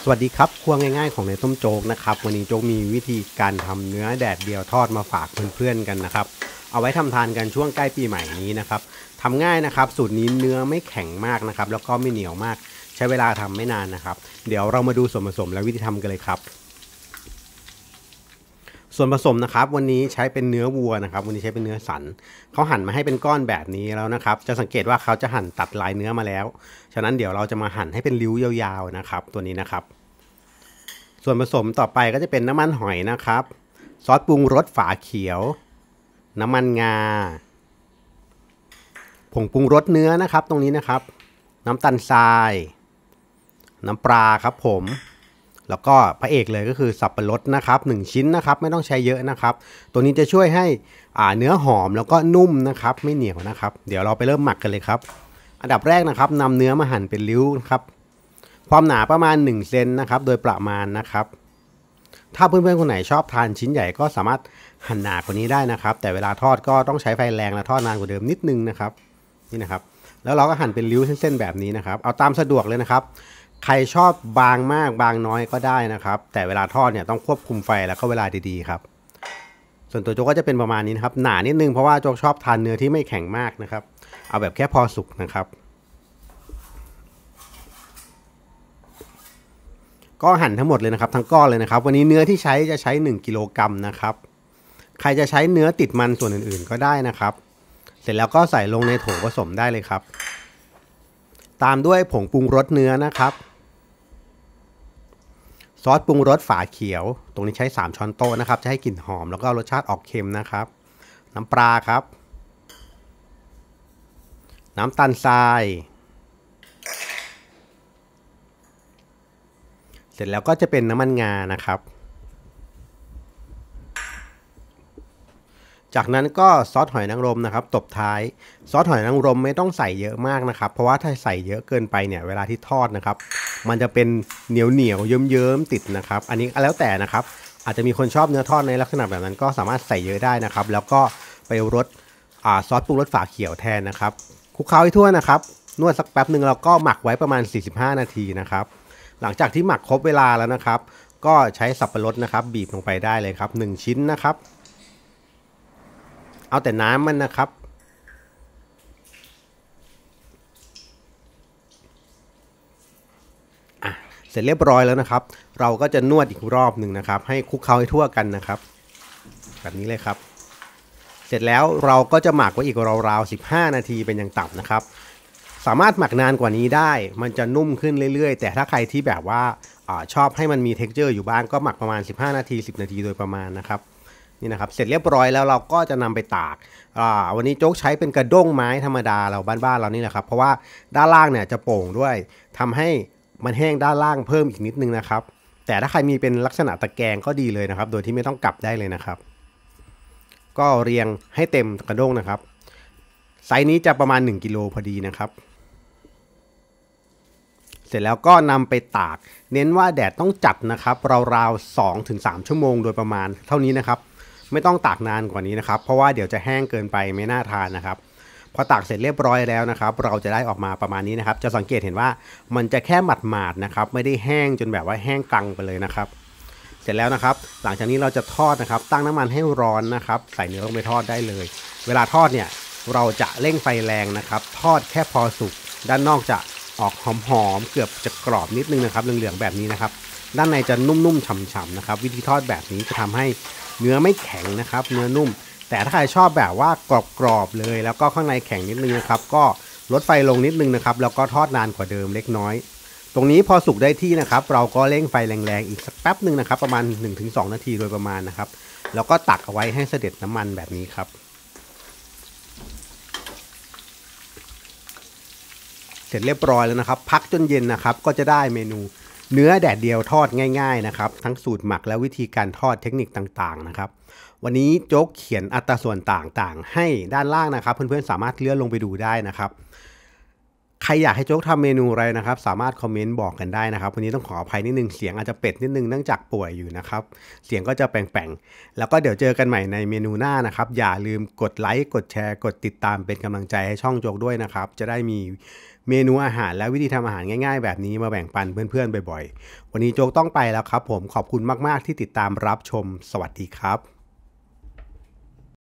สวัสดีครับครัวง่ายๆของในต้มโจ๊กนะครับวันนี้โจ๊กมีวิธีการทำเนื้อแดดเดียวทอดมาฝากเพื่อนๆกันนะครับเอาไว้ทำทานกันช่วงใกล้ปีใหม่นี้นะครับทำง่ายนะครับสูตรนี้เนื้อไม่แข็งมากนะครับแล้วก็ไม่เหนียวมากใช้เวลาทำไม่นานนะครับเดี๋ยวเรามาดูส่วนผสมและวิธีทำกันเลยครับส่วนผสมนะครับวันนี้ใช้เป็นเนื้อวัวนะครับวันนี้ใช้เป็นเนื้อสันเขาหั่นมาให้เป็นก้อนแบบนี้แล้วนะครับจะสังเกตว่าเขาจะหั่นตัดลายเนื้อมาแล้วฉะนั้นเดี๋ยวเราจะมาหั่นให้เป็นริ้วยาวๆนะครับตัวนี้นะครับส่วนผสมต่อไปก็จะเป็นน้ำมันหอยนะครับซอสปรุงรสฝาเขียวน้ำมันงาผงปรุงรสเนื้อนะครับตรงนี้นะครับน้ำตาลทรายน้ำปลาครับผมแล้วก็พระเอกเลยก็คือสับปะรดนะครับ1ชิ้นนะครับไม่ต้องใช้เยอะนะครับตัวนี้จะช่วยให้เนื้อหอมแล้วก็นุ่มนะครับไม่เหนียวนะครับเดี๋ยวเราไปเริ่มหมักกันเลยครับอันดับแรกนะครับนำเนื้อมาหั่นเป็นริ้วนะครับความหนาประมาณ1เซนนะครับโดยประมาณนะครับถ้าเพื่อนๆคนไหนชอบทานชิ้นใหญ่ก็สามารถหั่นหนากว่านี้ได้นะครับแต่เวลาทอดก็ต้องใช้ไฟแรงและทอดนานกว่าเดิมนิดนึงนะครับนี่นะครับแล้วเราก็หั่นเป็นริ้วเส้นๆแบบนี้นะครับเอาตามสะดวกเลยนะครับใครชอบบางมากบางน้อยก็ได้นะครับแต่เวลาทอดเนี่ยต้องควบคุมไฟแล้วก็เวลาดีๆครับส่วนตัวโจ๊กก็จะเป็นประมาณนี้นะครับหนานิดนึงเพราะว่าโจ๊กชอบทานเนื้อที่ไม่แข็งมากนะครับเอาแบบแค่พอสุกนะครับก็หั่นทั้งหมดเลยนะครับทั้งก้อนเลยนะครับวันนี้เนื้อที่จะใช้1กิโลกรัมนะครับใครจะใช้เนื้อติดมันส่วนอื่นๆก็ได้นะครับเสร็จแล้วก็ใส่ลงในโถผสมได้เลยครับตามด้วยผงปรุงรสเนื้อนะครับซอสปรุงรสฝาเขียวตรงนี้ใช้3ช้อนโต๊ะนะครับจะให้กลิ่นหอมแล้วก็รสชาติออกเค็มนะครับน้ำปลาครับน้ำตาลทรายเสร็จแล้วก็จะเป็นน้ำมันงานะครับจากนั้นก็ซอสหอยนางรมนะครับตบท้ายซอสหอยนางรมไม่ต้องใส่เยอะมากนะครับเพราะว่าถ้าใส่เยอะเกินไปเนี่ยเวลาที่ทอดนะครับมันจะเป็นเหนียวเยิ้มๆติดนะครับอันนี้แล้วแต่นะครับอาจจะมีคนชอบเนื้อทอดในลักษณะแบบนั้นก็สามารถใส่เยอะได้นะครับแล้วก็ไปรสซอสปรุงรสฝาเขียวแทนนะครับคลุกเคล้าให้ทั่วนะครับนวดสักแป๊บหนึ่งแล้วก็หมักไว้ประมาณ45นาทีนะครับหลังจากที่หมักครบเวลาแล้วนะครับก็ใช้สับปะรดนะครับบีบลงไปได้เลยครับ1ชิ้นนะครับเอาแต่น้ำมันนะครับเสร็จเรียบร้อยแล้วนะครับเราก็จะนวดอีกรอบหนึ่งนะครับให้คลุกเคล้าให้ทั่วกันนะครับแบบนี้เลยครับเสร็จแล้วเราก็จะหมักไว้อีกราวๆ15นาทีเป็นอย่างต่ำนะครับสามารถหมักนานกว่านี้ได้มันจะนุ่มขึ้นเรื่อยๆแต่ถ้าใครที่แบบว่าชอบให้มันมี texture อยู่บ้างก็หมักประมาณ15นาที10นาทีโดยประมาณนะครับนี่นะครับเสร็จเรียบร้อยแล้วเราก็จะนำไปตากวันนี้โจ๊กใช้เป็นกระด้งไม้ธรรมดาเราบ้านๆเรานี่แหละครับเพราะว่าด้านล่างเนี่ยจะโป่งด้วยทำให้มันแห้งด้านล่างเพิ่มอีกนิดนึงนะครับแต่ถ้าใครมีเป็นลักษณะตะแกรงก็ดีเลยนะครับโดยที่ไม่ต้องกลับได้เลยนะครับก็เรียงให้เต็มกระด้งนะครับไซส์นี้จะประมาณ1กิโลพอดีนะครับเสร็จแล้วก็นำไปตากเน้นว่าแดดต้องจัดนะครับราวๆ2-3ชั่วโมงโดยประมาณเท่านี้นะครับไม่ต้องตากนานกว่านี้นะครับเพราะว่าเดี๋ยวจะแห้งเกินไปไม่น่าทานนะครับพอตากเสร็จเรียบร้อยแล้วนะครับเราจะได้ออกมาประมาณนี้นะครับจะสังเกตเห็นว่ามันจะแค่หมาดๆนะครับไม่ได้แห้งจนแบบว่าแห้งกรังไปเลยนะครับเสร็จแล้วนะครับหลังจากนี้เราจะทอดนะครับตั้งน้ำมันให้ร้อนนะครับใส่เนื้อลงไปทอดได้เลยเวลาทอดเนี่ยเราจะเร่งไฟแรงนะครับทอดแค่พอสุกด้านนอกจะออกหอมๆเกือบจะกรอบนิดนึงนะครับเหลืองๆแบบนี้นะครับด้านในจะนุ่มๆฉ่ำๆนะครับวิธีทอดแบบนี้จะทำให้เนื้อไม่แข็งนะครับเนื้อนุ่มแต่ถ้าใครชอบแบบว่ากรอบๆเลยแล้วก็ข้างในแข็งนิดนึงนะครับก็ลดไฟลงนิดนึงนะครับแล้วก็ทอดนานกว่าเดิมเล็กน้อยตรงนี้พอสุกได้ที่นะครับเราก็เร่งไฟแรงๆอีกสักแป๊บหนึ่งนะครับประมาณ 1-2 นาทีโดยประมาณนะครับแล้วก็ตักเอาไว้ให้เสด็จน้ำมันแบบนี้ครับเสร็จเรียบร้อยแล้วนะครับพักจนเย็นนะครับก็จะได้เมนูเนื้อแดดเดียวทอดง่ายๆนะครับทั้งสูตรหมักและวิธีการทอดเทคนิคต่างๆนะครับวันนี้โจ๊กเขียนอัตราส่วนต่างๆให้ด้านล่างนะครับเพื่อนๆสามารถเลื่อนลงไปดูได้นะครับใครอยากให้โจ๊กทำเมนูอะไรนะครับสามารถคอมเมนต์บอกกันได้นะครับวันนี้ต้องขออภัยนิดนึงเสียงอาจจะเป็ดนิดนึงเนื่องจากป่วยอยู่นะครับเสียงก็จะแป่งๆแล้วก็เดี๋ยวเจอกันใหม่ในเมนูหน้านะครับอย่าลืมกดไลค์กดแชร์กดติดตามเป็นกำลังใจให้ช่องโจ๊กด้วยนะครับจะได้มีเมนูอาหารและวิธีทำอาหารง่ายๆแบบนี้มาแบ่งปันเพื่อนๆบ่อยๆวันนี้โจ๊กต้องไปแล้วครับผมขอบคุณมากๆที่ติดตามรับชมสวัสดีครับ